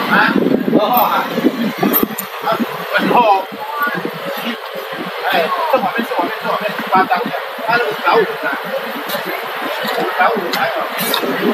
啊，2号啊，啊，2号，哎，正旁边18张的，他那个小5的，小5还有。